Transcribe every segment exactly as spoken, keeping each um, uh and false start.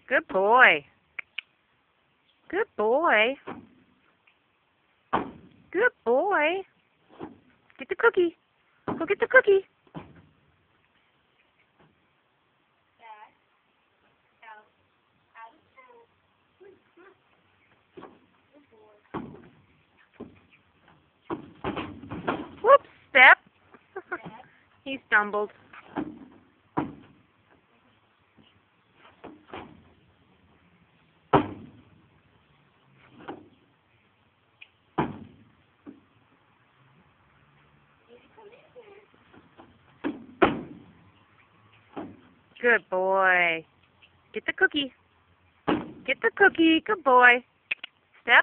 Good boy. Good boy. Good boy. Get the cookie. Go get the cookie. Whoops, step. He stumbled. Good boy. Get the cookie. Get the cookie. Good boy. Step.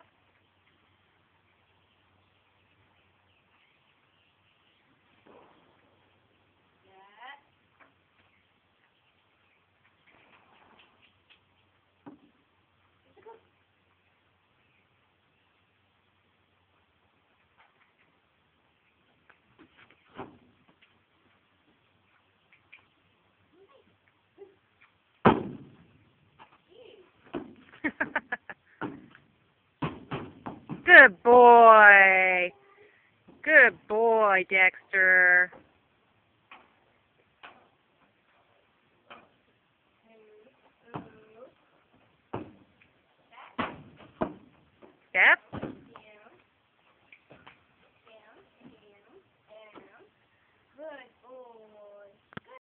Good boy. Good boy, Dexter.